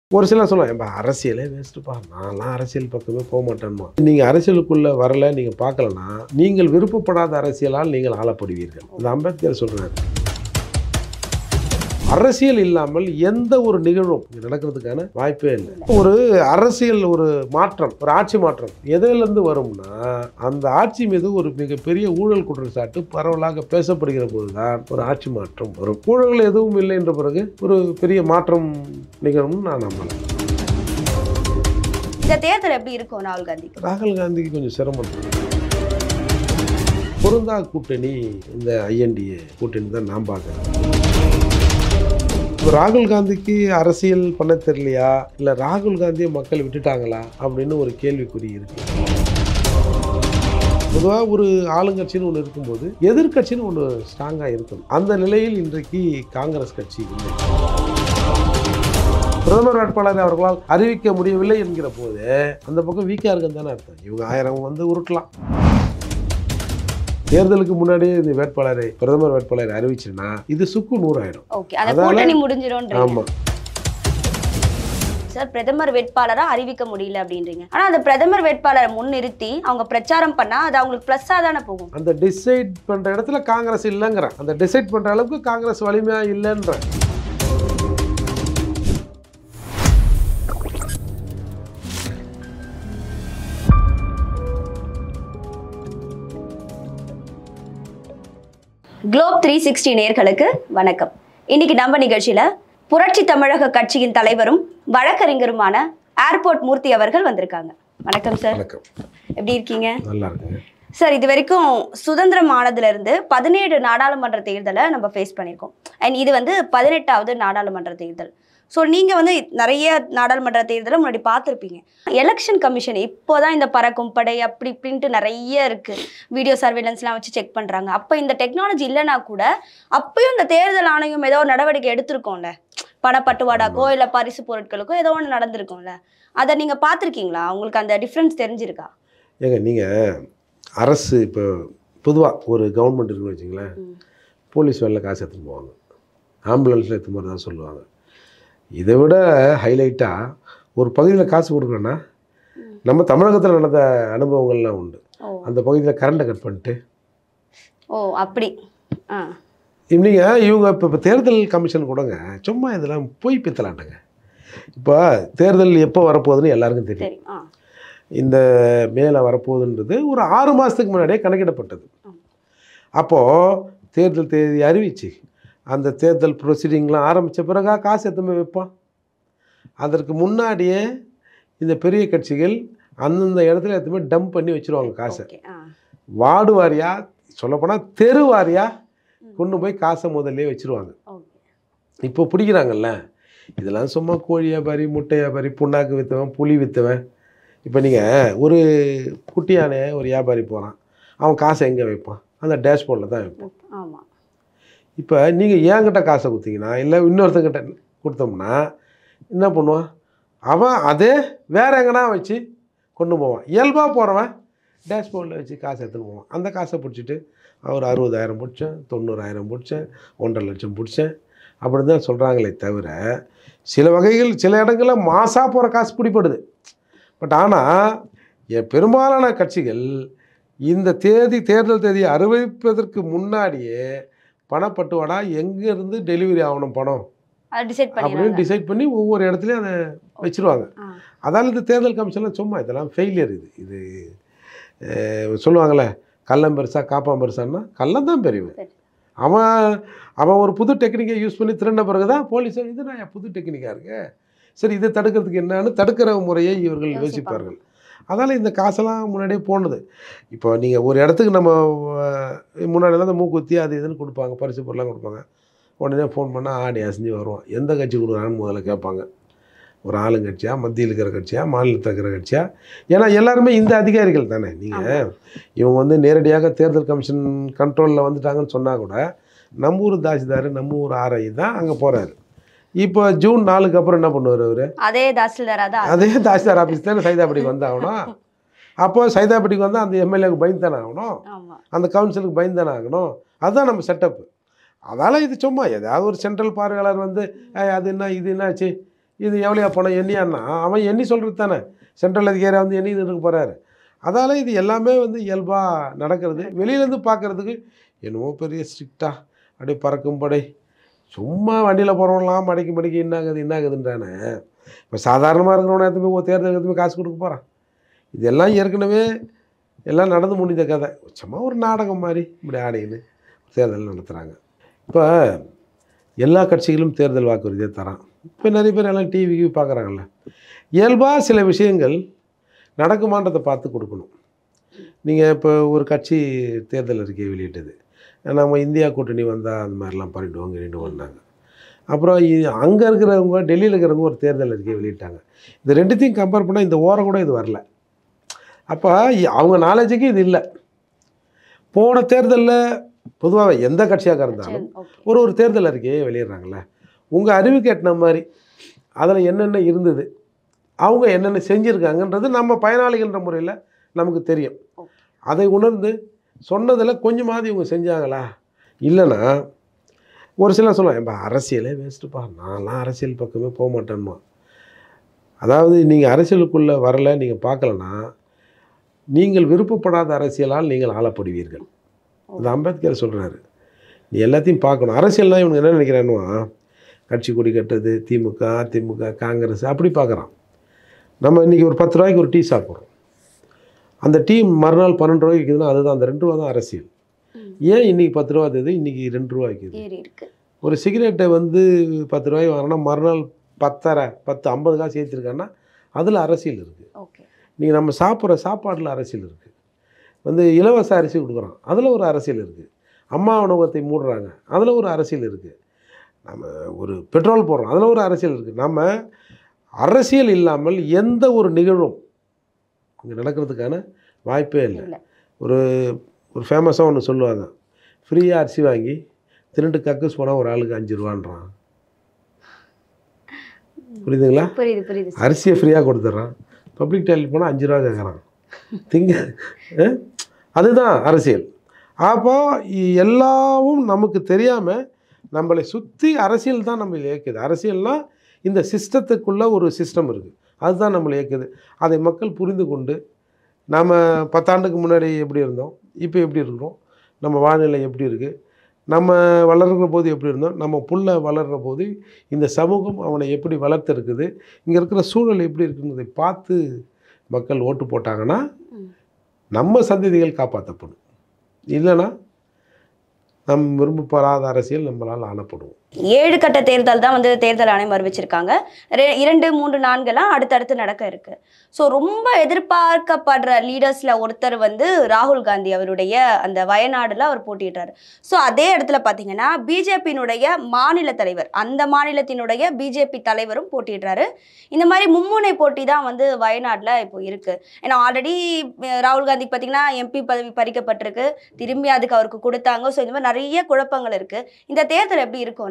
ஒரு சிலர் சொல்லுவாங்க அரசியலே வேஸ்ட்டுப்பா, நான்லாம் அரசியல் பக்கமே போக மாட்டேன்மா. நீங்கள் அரசியலுக்குள்ளே வரல, நீங்கள் பார்க்கலன்னா நீங்கள் விருப்பப்படாத அரசியலால் நீங்கள் ஆளப்படுவீர்கள். இந்த அம்பேத்கர் சொல்கிறார். அரசியல் இல்லாமல் எந்த ஒரு நிகழ்வும் நடக்கிறதுக்கான வாய்ப்பே இல்லை. ஒரு அரசியல் ஒரு மாற்றம், ஒரு ஆட்சி மாற்றம் எதிலிருந்து வரும்னா அந்த ஆட்சி மீது ஒரு மிகப்பெரிய ஊழல் குற்றச்சாட்டு பரவலாக பேசப்படுகிற போதுதான் ஒரு ஆட்சி மாற்றம் வரும். ஊழல் எதுவும் இல்லை என்ற பிறகு ஒரு பெரிய மாற்றம் நிகழும்னு நான் நம்பலாம். இந்த தேர்தல் எப்படி இருக்கும் ராகுல் காந்தி? ராகுல் காந்திக்கு கொஞ்சம் சிரமம். பொருந்தா கூட்டணி இந்த INDA கூட்டணி தான் நான் பார்க்குறேன். ராகுல் காந்திக்கு அரசியல் பண்ண தெரியலையா, இல்லை ராகுல் காந்தியை மக்கள் விட்டுட்டாங்களா அப்படின்னு ஒரு கேள்விக்குறி இருக்கு. பொதுவாக ஒரு ஆளுங்கட்சின்னு ஒன்று இருக்கும்போது எதிர்கட்சின்னு ஒன்று ஸ்ட்ராங்காக இருக்கும். அந்த நிலையில் இன்றைக்கு காங்கிரஸ் கட்சி இல்லை. பிரதமர் வேட்பாளரை அவர்களால் அறிவிக்க முடியவில்லை என்கிற போது அந்த பக்கம் வீக்காக இருக்குன்னு தானே அர்த்தம். இவங்க 1000 வந்து உருட்டலாம். தேர்தலுக்கு முன்னாடியே இந்த வேட்பாளரை பிரதமர் வேட்பாளரை அறிவிச்சுன்னா இது சுக்கு 100 ஆயிடும். ஓகே, அந்த கூட்டணி முடிஞ்சிரும். ஆமா சார், பிரதமர் வேட்பாளரா அறிவிக்க முடியல அப்படின்றீங்க. ஆனா அந்த பிரதமர் வேட்பாளரை முன்னிறுத்தி அவங்க பிரச்சாரம் பண்ணா அது அவங்களுக்கு பிளஸ்ஸா தானே போகும். அந்த டிசைட் பண்ற இடத்துல காங்கிரஸ் இல்லைங்கிற, அந்த டிசைட் பண்ற அளவுக்கு காங்கிரஸ் வலிமையா இல்லைன்ற. குளோப் 360 நேயர்களுக்கு வணக்கம். இன்னைக்கு நம்ம நிகழ்ச்சியில புரட்சி தமிழக கட்சியின் தலைவரும் வழக்கறிஞருமான ஏர்போர்ட் மூர்த்தி அவர்கள் வந்திருக்காங்க. வணக்கம் சார். வணக்கம். எப்படி இருக்கீங்க? நல்லா இருக்குங்க சார். இது வரைக்கும் சுதந்திரம் ஆனதுல இருந்து 17 நாடாளுமன்ற தேர்தலை நம்ம ஃபேஸ் பண்ணியிருக்கோம். அண்ட் இது வந்து 18வது நாடாளுமன்ற தேர்தல். ஸோ நீங்கள் வந்து நிறைய நாடாளுமன்ற தேர்தலை முன்னாடி பார்த்துருப்பீங்க. எலெக்ஷன் கமிஷன் இப்போதான் இந்த பறக்கும் படை அப்படி இப்படின்ட்டு நிறைய இருக்குது, வீடியோ சர்வேலன்ஸ்லாம் வச்சு செக் பண்ணுறாங்க. அப்போ இந்த டெக்னாலஜி இல்லைனா கூட அப்பயும் இந்த தேர்தல் ஆணையம் ஏதோ நடவடிக்கை எடுத்திருக்கோம்ல, பணப்பட்டுவாடாக்கோ இல்லை பரிசு பொருட்களுக்கோ ஏதோ ஒன்று நடந்திருக்கோம்ல. அதை நீங்கள் பார்த்துருக்கீங்களா? உங்களுக்கு அந்த டிஃப்ரென்ஸ் தெரிஞ்சிருக்கா? ஏங்க நீங்கள் அரசு இப்போ பொதுவாக ஒரு கவர்மெண்ட் இருக்குன்னு வச்சிங்களேன், போலீஸ் வேலையில் காசு எடுத்துன்னு போவாங்க, ஆம்புலன்ஸில் எடுத்து மாதிரி தான் சொல்லுவாங்க. இதை விட ஹைலைட்டாக ஒரு பகுதியில் காசு கொடுக்குறோன்னா நம்ம தமிழகத்தில் நடந்த அனுபவங்கள்லாம் உண்டு. அந்த பகுதியில் கரண்ட்டை கட் பண்ணிட்டு அப்படி இப்படிங்க இவங்க இப்போ தேர்தல் கமிஷன் கூடங்க சும்மா இதெல்லாம் போய் பித்தலாண்டாங்க. இப்போ தேர்தல் எப்போ வரப்போகுதுன்னு எல்லாருக்கும் தெரியும். இந்த மேலே வரப்போகுதுன்றது ஒரு 6 மாதத்துக்கு முன்னாடியே கணக்கிடப்பட்டது. அப்போது தேர்தல் தேதி அறிவிச்சு அந்த தேர்தல் ப்ரொசீடிங்லாம் ஆரம்பித்த பிறகா காசு எத்தனை வைப்பான். அதற்கு முன்னாடியே இந்த பெரிய கட்சிகள் அந்தந்த இடத்துல எத்தனை டம்ப் பண்ணி வச்சுருவாங்க காசை. வார்டு வாரியாக சொல்லப்போனால் தெரு வாரியாக கொண்டு போய் காசை முதல்ல வச்சுருவாங்க. இப்போ பிடிக்கிறாங்கல்ல, இதெல்லாம் சும்மா கோழி வியாபாரி, முட்டை வியாபாரி, புண்ணாக்கு விற்றவன், புளி விற்றவன். இப்போ நீங்கள் ஒரு குட்டி யானையை ஒரு வியாபாரி போகிறான், அவன் காசை எங்கே வைப்பான்? அந்த டேஷ்போர்டில் தான் வைப்பான். ஆமாம். இப்போ நீங்கள் என்கிட்ட காசை கொடுத்தீங்கன்னா இல்லை இன்னொருத்தங்கிட்ட கொடுத்தோம்னா என்ன பண்ணுவான்? அவன் அதே வேற எங்கன்னா வச்சு கொண்டு போவான். இயல்பாக போகிறவன் டேஷ்போர்டில் வச்சு காசை எடுத்துன்னு போவான். அந்த காசை பிடிச்சிட்டு அவர் 60,000 பிடிச்சேன், 90,000 பிடிச்சேன், 1.5 லட்சம் பிடிச்சேன் அப்படி தான் சொல்கிறாங்களே தவிர சில வகைகள் சில இடங்களில் மாசாக போகிற காசு பிடிப்படுது. பட் ஆனால் பெரும்பாலான கட்சிகள் இந்த தேர்தல் தேதியை அறிவிப்பதற்கு முன்னாடியே பணப்பட்டுவாடா எங்கேருந்து டெலிவரி ஆகணும் பணம் அப்படின்னு டிசைட் பண்ணி ஒவ்வொரு இடத்துலையும் அதை வச்சுருவாங்க. அதால் இந்த தேர்தல் கமிஷன்லாம் சும்மா இதெல்லாம் ஃபெயிலியர். இது சொல்லுவாங்களே, கள்ளம் பெருசா காப்பான் பெருசான்னா கள்ளம் தான் பெரியவன். அவன் ஒரு புது டெக்னிக்கை யூஸ் பண்ணி திருண்ட பிறகு தான் போலீஸ் இது நான் புது டெக்னிக்காக இருக்கு, சரி இதை தடுக்கிறதுக்கு என்னன்னு தடுக்கிற முறையை இவர்கள் யோசிப்பார்கள். அதனால் இந்த காசெல்லாம் முன்னாடியே போனது. இப்போ நீங்கள் ஒரு இடத்துக்கு நம்ம முன்னாடியெல்லாம் இந்த மூக்குத்தி அது இதுன்னு கொடுப்பாங்க, பரிசு பொருளாக கொடுப்பாங்க. உடனே ஃபோன் பண்ணால் ஆடி அசைஞ்சு வருவோம். எந்த கட்சி கொடுக்குறாங்கன்னு முதல்ல கேட்பாங்க. ஒரு ஆளுங்கட்சியா, மத்தியில் இருக்கிற கட்சியா, மாநிலத்தில் இருக்கிற கட்சியா? ஏன்னா எல்லாருமே இந்த அதிகாரிகள் தானே. நீங்கள் இவங்க வந்து நேரடியாக தேர்தல் கமிஷன் கண்ட்ரோலில் வந்துட்டாங்கன்னு சொன்னால் கூட நம்ம ஊர் தாசில்தார், நம்ம ஊர் RI தான் அங்கே போகிறாரு. இப்போ ஜூன் 4க்கு அப்புறம் என்ன பண்ணுவார் அவர்? அதே தாசில்தார் ஆஃபீஸ் தானே சைதாப்பட்டிக்கு வந்தாகணும். அப்போ சைதாப்பட்டிக்கு வந்தால் அந்த MLAவுக்கு பயந்து தானே ஆகணும், அந்த கவுன்சிலுக்கு பயந்து தானே ஆகணும். அதுதான் நம்ம செட்டப்பு. அதால் இது சும்மா ஏதாவது ஒரு சென்ட்ரல் பார்வையாளர் வந்து அது என்ன இது என்னாச்சு இது எவ்வளோ பணம் எண்ணியான்னா அவன் எண்ணி சொல்கிறது தானே. சென்ட்ரல் அதிகாரி வந்து எண்ணி இருக்க போகிறாரு. அதால் இது எல்லாமே வந்து இயல்பாக நடக்கிறது. வெளியிலேருந்து பார்க்குறதுக்கு என்னமோ பெரிய ஸ்ட்ரிக்டாக அப்படியே பறக்கும் படை, சும்மா வண்டியில் போகிறவங்களாம் மடிக்கு என்னாகுதுன்றானே. இப்போ சாதாரணமாக இருக்கிறவன எதுவுமே ஒரு தேர்தல் எதுவுமே காசு கொடுக்க போகிறான். இதெல்லாம் ஏற்கனவே எல்லாம் நடந்து முடிந்த கதை. சும்மா ஒரு நாடகம் மாதிரி இப்படி ஆடின்னு தேர்தல் நடத்துகிறாங்க. இப்போ எல்லா கட்சிகளும் தேர்தல் வாக்குறுதியை தரான். இப்போ நிறைய பேர் எல்லாம் டிவிக்கு பார்க்குறாங்கல்ல. இயல்பாக சில விஷயங்கள் நடக்குமான்றதை பார்த்து கொடுக்கணும். நீங்கள் இப்போ ஒரு கட்சி தேர்தல் அறிக்கையை வெளியிட்டது, நம்ம இந்தியா கூட்டணி வந்தால் அந்த மாதிரிலாம் பண்ணிவிடுவாங்க. அப்புறம் அங்கே இருக்கிறவங்க டெல்லியில் இருக்கிறவங்க ஒரு தேர்தல் அறிக்கையை வெளியிட்டாங்க. இது ரெண்டுத்தையும் கம்பேர் பண்ணால் இந்த ஓரம் கூட இது வரல. அப்போ அவங்க நாலேஜுக்கு இது இல்லை. போன தேர்தலில் பொதுவாக எந்த கட்சியாக இருந்தாலும் ஒரு தேர்தல் அறிக்கையை வெளியிடுறாங்களே, உங்கள் அறிவுக்கு எட்டின மாதிரி அதில் என்னென்ன இருந்தது, அவங்க என்னென்ன செஞ்சுருக்காங்கன்றது நம்ம பயனாளிகள்ன்ற முறையில் நமக்கு தெரியும். அதை உணர்ந்து சொன்னதில் கொஞ்சமாவது இவங்க செஞ்சாங்களா, இல்லைன்னா ஒரு சிலர் சொல்லுவாங்க, இப்போ அரசியலே வேஸ்ட்டுப்பா, நான்லாம் அரசியல் பக்கமே போக மாட்டேன்மா. அதாவது நீங்கள் அரசியலுக்குள்ளே வரலை, நீங்கள் பார்க்கலன்னா நீங்கள் விருப்பப்படாத அரசியலால் நீங்கள் ஆளப்படுவீர்கள். அது அம்பேத்கர் சொல்கிறாரு. நீ எல்லாத்தையும் பார்க்கணும். அரசியல்னால் இவனுக்கு என்ன நினைக்கிறானுவா, கட்சி கொடி கட்டுறது, திமுக அதிமுக காங்கிரஸ் அப்படி பார்க்குறான். நம்ம இன்றைக்கி ஒரு 10 ரூபாய்க்கு ஒரு டீ சாப்பிட்றோம். அந்த டீ மறுநாள் 12 ரூபாய்க்கு விற்குதுன்னா அதுதான் அந்த 2 ரூபா தான் அரசியல். ஏன் இன்றைக்கி 10 ரூபா இருந்தது, இன்றைக்கி 2 ரூபா விற்குது. ஒரு சிகரெட்டை வந்து 10 ரூபாய்க்கு வாங்கினா மறுநாள் 10.5 10 50 காசு ஏற்றிருக்காங்கன்னா அதில் அரசியல் இருக்குது. நீங்கள் நம்ம சாப்பிட்ற சாப்பாட்டில் அரசியல் இருக்குது. வந்து இலவச அரிசி கொடுக்குறோம், அதில் ஒரு அரசியல் இருக்குது. அம்மா உணவகத்தை மூடுறாங்க, அதில் ஒரு அரசியல் இருக்குது. நம்ம ஒரு பெட்ரோல் போடுறோம், அதில் ஒரு அரசியல் இருக்குது. நம்ம அரசியல் இல்லாமல் எந்த ஒரு நிகழ்வும் இங்கே நடக்கிறதுக்கான வாய்ப்பே இல்லை. ஒரு ஒரு ஃபேமஸாக ஒன்று சொல்லுவாங்க, ஃப்ரீயாக அரிசி வாங்கி திருண்டு கக்கூஸ் போனால் ஒரு ஆளுக்கு 5 ரூபான்றான். புரியுதுங்களா? புரியுது. அரிசியை ஃப்ரீயாக கொடுத்துட்றான், பப்ளிக் டாய்லெட் போனால் 5 ரூபா கேட்குறான். அதுதான் அரசியல். அப்போ எல்லாவும் நமக்கு தெரியாமல் நம்மளை சுற்றி அரசியல் தான் நம்மளை இயக்குது. அரசியல்னால் இந்த சிஸ்டத்துக்குள்ளே ஒரு சிஸ்டம் இருக்குது, அதுதான் நம்மளை இயக்குது. அதை மக்கள் புரிந்து கொண்டு நம்ம 10 ஆண்டுக்கு முன்னாடி எப்படி இருந்தோம், இப்போ எப்படி இருக்கிறோம், நம்ம வானிலை எப்படி இருக்குது, நம்ம வளர்கிற போது எப்படி இருந்தோம், நம்ம புள்ள வளர்கிற போது இந்த சமூகம் அவனை எப்படி வளர்த்துருக்குது, இங்கே இருக்கிற சூழல் எப்படி இருக்குங்கிறதை பார்த்து மக்கள் ஓட்டு போட்டாங்கன்னா நம்ம சந்ததிகள் காப்பாற்றப்படும். இல்லைன்னா நம் விரும்பப்படாத அரசியல் நம்மளால் ஆனப்படுவோம். 7 கட்ட தேர்தல் தான் வந்து தேர்தல் ஆணையம் அறிவிச்சிருக்காங்க. 2, 3, 4 அடுத்தடுத்து நடக்க இருக்கு. ஸோ ரொம்ப எதிர்பார்க்கப்படுற லீடர்ஸில் ஒருத்தர் வந்து ராகுல் காந்தி அவருடைய அந்த வயநாடில் அவர் போட்டிடுறாரு. ஸோ அதே இடத்துல பார்த்தீங்கன்னா பிஜேபியினுடைய மாநில தலைவர், அந்த மாநிலத்தினுடைய பிஜேபி தலைவரும் போட்டிடுறாரு. இந்த மாதிரி மும்முனை போட்டி தான் வந்து வயநாட்டில் இப்போ இருக்குது. ஏன்னா ஆல்ரெடி ராகுல் காந்திக்கு பார்த்தீங்கன்னா எம்பி பதவி பறிக்கப்பட்டிருக்கு, திரும்பி அதுக்கு அவருக்கு கொடுத்தாங்க. ஸோ இந்த மாதிரி நிறைய குழப்பங்கள் இருக்குது. இந்த தேர்தல் எப்படி இருக்கும்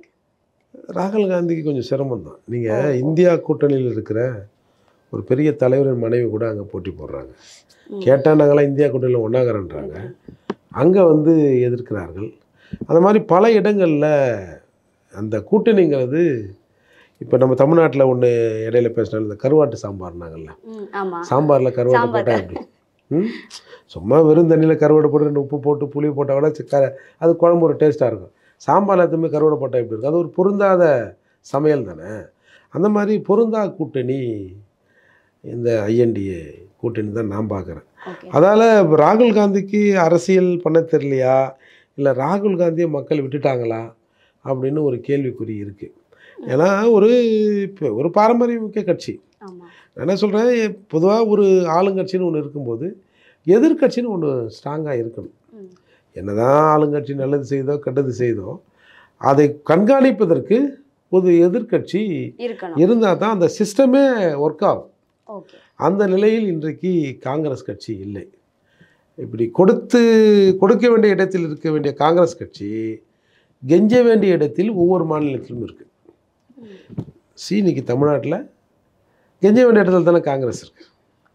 ராகுல் காந்திக்கு கொஞ்சம் சிரமம் தான். நீங்கள் இந்தியா கூட்டணியில் இருக்கிற ஒரு பெரிய தலைவரின் மனைவி கூட அங்கே போட்டி போடுறாங்க. கேட்டால் நாங்களாம் இந்தியா கூட்டணியில் ஒன்றாகிறன்றாங்க, அங்கே வந்து எதிர்க்கிறார்கள். அந்த மாதிரி பல இடங்களில் அந்த கூட்டணிங்கிறது இப்போ நம்ம தமிழ்நாட்டில் ஒன்று இடையில பேசினாலும் இந்த கருவாட்டு சாம்பார்னாங்கல்ல, சாம்பாரில் கருவாட்டு போட்டால் எப்படி, சும்மா வெறும் தண்ணியில் கருவாடு போட்டு 2 உப்பு போட்டு புளி போட்டால் கூட அது குழம்பு ஒரு டேஸ்ட்டாக இருக்கும். சாம்பார் எதுவுமே கருவாடு போட்டால் எப்படி இருக்கும், அது ஒரு பொருந்தாத சமையல் தானே. அந்த மாதிரி பொருந்தாத கூட்டணி இந்த ஐஎன்டிஏ கூட்டணி தான் நான் பார்க்குறேன். அதால் ராகுல் காந்திக்கு அரசியல் பண்ண தெரியலையா, இல்லை ராகுல் காந்தியை மக்கள் விட்டுட்டாங்களா அப்படின்னு ஒரு கேள்விக்குறி இருக்குது. ஏன்னா ஒரு பாரம்பரியமிக்க கட்சி. நான் என்ன சொல்கிறேன், பொதுவாக ஒரு ஆளுங்கட்சின்னு ஒன்று இருக்கும்போது எதிர்கட்சின்னு ஒன்று ஸ்ட்ராங்காக இருக்கணும். என்னதான் ஆளுங்கட்சி நல்லது செய்தோ கெட்டது செய்தோ அதை கண்காணிப்பதற்கு ஒரு எதிர்கட்சி இருந்தால் தான் அந்த சிஸ்டமே ஒர்க் ஆகும். அந்த நிலையில் இன்றைக்கு காங்கிரஸ் கட்சி இல்லை. இப்படி கொடுக்க வேண்டிய இடத்தில் இருக்க வேண்டிய காங்கிரஸ் கட்சி கெஞ்ச வேண்டிய இடத்தில் ஒவ்வொரு மாநிலத்திலும் இருக்குது. இன்னைக்கு தமிழ்நாட்டில் கெஞ்ச வேண்டிய இடத்துல தானே காங்கிரஸ் இருக்குது.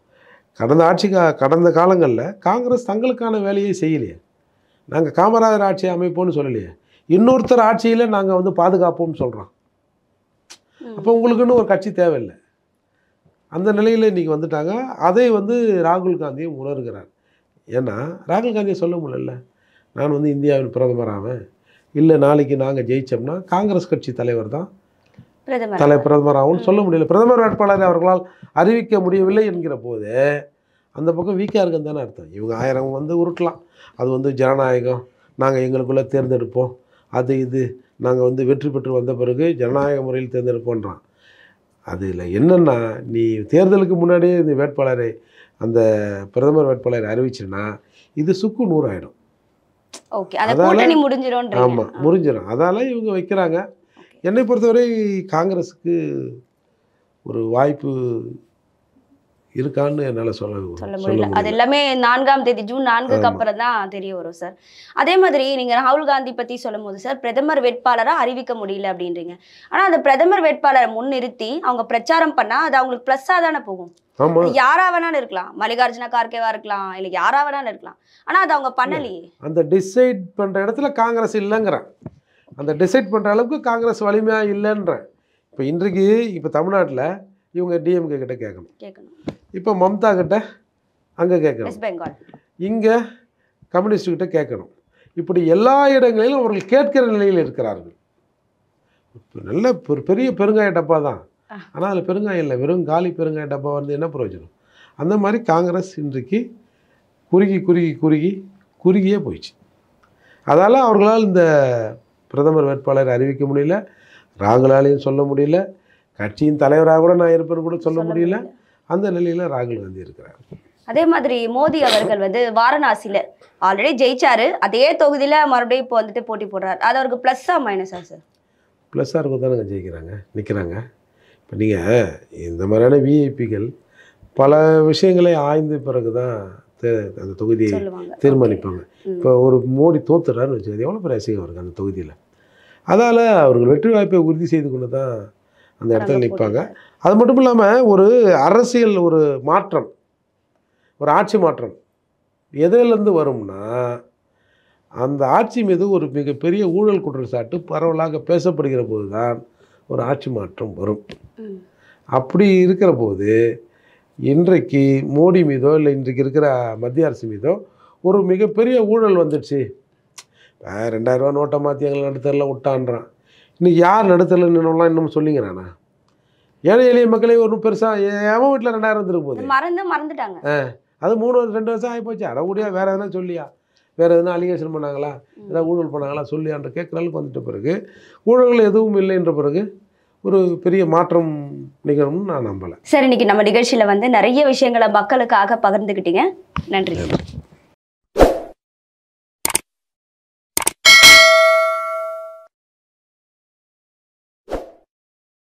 கடந்த காலங்களில் காங்கிரஸ் தங்களுக்கான வேலையை செய்யலையே. நாங்கள் காமராஜர் ஆட்சியை அமைப்போம்னு சொல்லலையே, இன்னொருத்தர் ஆட்சியில் நாங்கள் வந்து பாதுகாப்போம்னு சொல்கிறோம். அப்போ உங்களுக்குன்னு ஒரு கட்சி தேவையில்லை. அந்த நிலையில் இன்றைக்கி வந்துட்டாங்க. அதை வந்து ராகுல் காந்தியும் உணர்கிறார். ஏன்னா ராகுல் காந்தியை சொல்ல முடியல, நான் வந்து இந்தியாவின் பிரதமர் ஆவேன், இல்லை நாளைக்கு நாங்கள் ஜெயித்தோம்னா காங்கிரஸ் கட்சி தலைவர் தான் பிரதமர் ஆகும்னு சொல்ல முடியல. பிரதமர் வேட்பாளரை அவர்களால் அறிவிக்க முடியவில்லை என்கிற போது அந்த பக்கம் வீக்காக இருக்குன்னு தானே அர்த்தம். இவங்க 1000 வந்து உருட்டலாம், அது வந்து ஜனநாயகம், நாங்கள் எங்களுக்குள்ளே தேர்ந்தெடுப்போம், அது இது நாங்கள் வந்து வெற்றி பெற்று வந்த பிறகு ஜனநாயக முறையில் தேர்ந்தெடுப்போன்றான். அதில் என்னென்னா, நீ தேர்தலுக்கு முன்னாடியே இந்த வேட்பாளரை, அந்த பிரதமர் வேட்பாளரை அறிவிச்சுன்னா இது சுக்கு 100 ஆகிடும். ஆமாம், முடிஞ்சிடும். அதால் இவங்க வைக்கிறாங்க. என்னை பொறுத்தவரை காங்கிரஸுக்கு ஒரு வாய்ப்பு இருக்கான்னு என்னால் சொல்ல முடியல. அது எல்லாமே 4ஆம் தேதி ஜூன் 4க்கு அப்புறம் தான் தெரிய வரும் சார். அதே மாதிரி நீங்கள் ராகுல் காந்தி பற்றி சொல்லும் போது சார், பிரதமர் வேட்பாளராக அறிவிக்க முடியல அப்படின்றீங்க. ஆனால் அந்த பிரதமர் வேட்பாளரை முன்னிறுத்தி அவங்க பிரச்சாரம் பண்ணால் அது அவங்களுக்கு ப்ளஸ்ஸாக தானே போகும். யாரா வேணாலும் இருக்கலாம், மல்லிகார்ஜுன கார்கேவா இருக்கலாம், இல்லை யாரா வேணாலும் இருக்கலாம். ஆனால் அது அவங்க பண்ணலையே. அந்த டிசைட் பண்ணுற இடத்துல காங்கிரஸ் இல்லைங்கிறேன். அந்த டிசைட் பண்ணுற அளவுக்கு காங்கிரஸ் வலிமையாக இல்லைன்றேன். இப்போ இன்றைக்கு இப்போ தமிழ்நாட்டில் இவங்க டிஎம்கே கிட்ட கேட்கணும், இப்போ மம்தா கிட்ட அங்கே கேட்கணும், இங்கே கம்யூனிஸ்ட் கிட்ட கேட்கணும். இப்படி எல்லா இடங்களிலும் அவர்கள் கேட்கிற நிலையில் இருக்கிறார்கள். நல்ல ஒரு பெரிய பெருங்காய டப்பா தான், ஆனால் அதில் பெருங்காயம் இல்லை, வெறும் காலி பெருங்காய டப்பா வந்து என்ன பிரயோஜனம்? அந்த மாதிரி காங்கிரஸ் இன்றைக்கு குறுகியே போயிடுச்சு. அதால் அவர்களால் இந்த பிரதமர் வேட்பாளரை அறிவிக்க முடியல, ராகுலாலையும் சொல்ல முடியல, கட்சியின் தலைவராக கூட நான் இருப்பேன்னு கூட சொல்ல முடியல. அந்த நிலையில் ராகுல் காந்தி இருக்கிறார். அதே மாதிரி மோடி அவர்கள் வந்து வாரணாசியில் ஆல்ரெடி ஜெயிச்சாரு, அதே தொகுதியில் மறுபடியும் இப்போ வந்துட்டு போட்டி போடுறாரு. அது அவருக்கு ப்ளஸ்ஸா மைனஸா சார்? ப்ளஸ்ஸாக இருக்கும் தானே ஜெயிக்கிறாங்க, நிற்கிறாங்க. இப்போ நீங்கள் இந்த மாதிரியான விஐபிகள் பல விஷயங்களை ஆய்ந்த பிறகு தான் அந்த தொகுதியை தீர்மானிப்பாங்க. இப்போ ஒரு மோடி தோத்துறாருன்னு வச்சுக்கோங்க, எவ்வளோ பெரிய அசிங்கம் இருக்குது அந்த தொகுதியில். அதால் அவர்கள் வெற்றி வாய்ப்பை உறுதி செய்து கொண்டு தான் அந்த இடத்துல நிற்பாங்க. அது மட்டும் இல்லாமல் ஒரு அரசியல் ஒரு மாற்றம், ஒரு ஆட்சி மாற்றம் எதிலேருந்து வரும்னா, அந்த ஆட்சி மீது ஒரு மிகப்பெரிய ஊழல் குற்றச்சாட்டு பரவலாக பேசப்படுகிற போது தான் ஒரு ஆட்சி மாற்றம் வரும். அப்படி இருக்கிற போது இன்றைக்கு மோடி மீதோ இல்லை இன்றைக்கு இருக்கிற மத்திய அரசு மீதோ ஒரு மிகப்பெரிய ஊழல் வந்துடுச்சு, 2000 ரூபா நோட்டை மாற்றி எங்களை நடுத்தரில் விட்டான்றான். இன்றைக்கி யார் நடுத்தரில் நின்னோம்லாம் இன்னும் சொல்லிங்கிறானா? ஏழை எளிய மக்களே ஒன்றும் பெருசாக எவன் வீட்டில் 2000 வந்துருக்கு போகுது, மறந்துட்டாங்க. அது 2 வருஷம் ஆகிப்போச்சு. அடக்கூடியா வேறு எதனா சொல்லியா, வேறு எதுனா அலிகேஷன் பண்ணாங்களா, ஏதாவது ஊழல் பண்ணாங்களா சொல்லியான்ற கேட்குற அளவுக்கு வந்துட்ட பிறகு ஊழல்கள் எதுவும் இல்லைன்ற பிறகு ஒரு பெரிய மாற்றம் நிகழும்னு நான் நம்பலை. சரி, இன்னைக்கு நம்ம நிகழ்ச்சியில் வந்து நிறைய விஷயங்களை மக்களுக்காக பகிர்ந்துக்கிட்டீங்க. நன்றி.